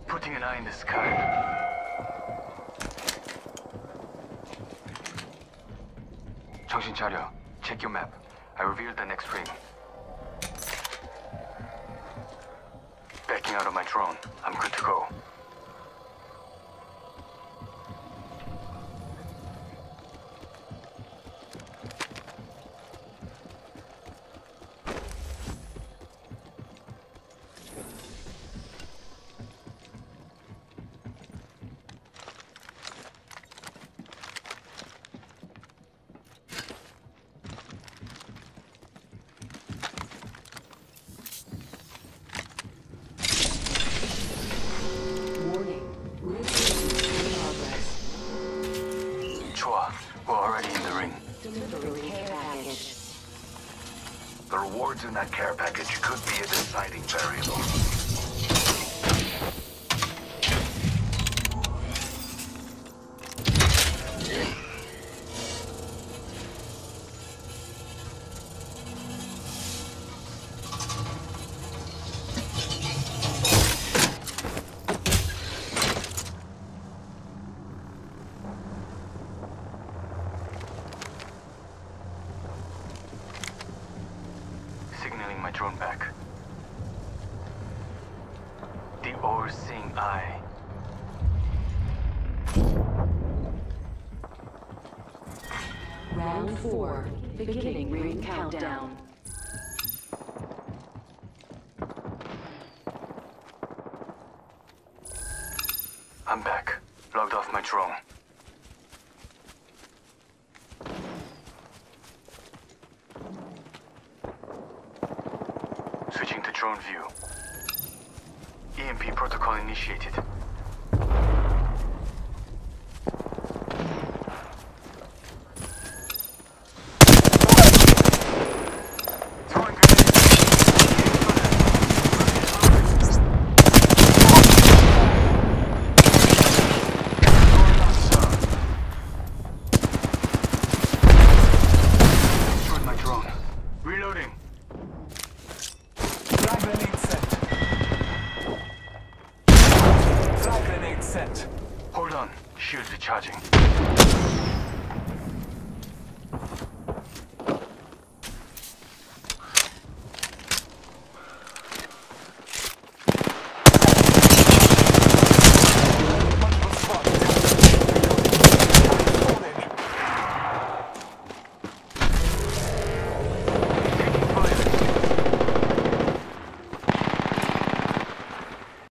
Putting an eye in the sky. 정신 차려. Check your map. I revealed the next ring. Backing out of my drone. I'm good to go. 좋아. We're already in the ring. The rewards in that care package could be a deciding variable. Signaling my drone back. The all-seeing eye. Round 4, beginning ring countdown. I'm back. Logged off my drone. Switching to drone view. EMP protocol initiated. Throwing grenades. Destroyed my drone. Reloading. Frag grenade set. Frag grenade set. Hold on. Shields recharging.